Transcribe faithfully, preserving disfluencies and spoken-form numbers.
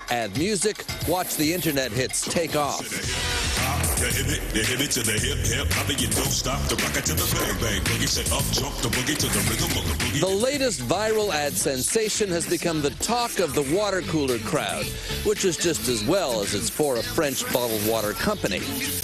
Add music, watch the internet hits take off. The latest viral ad sensation has become the talk of the water cooler crowd, which is just as well as it's for a French bottled water company.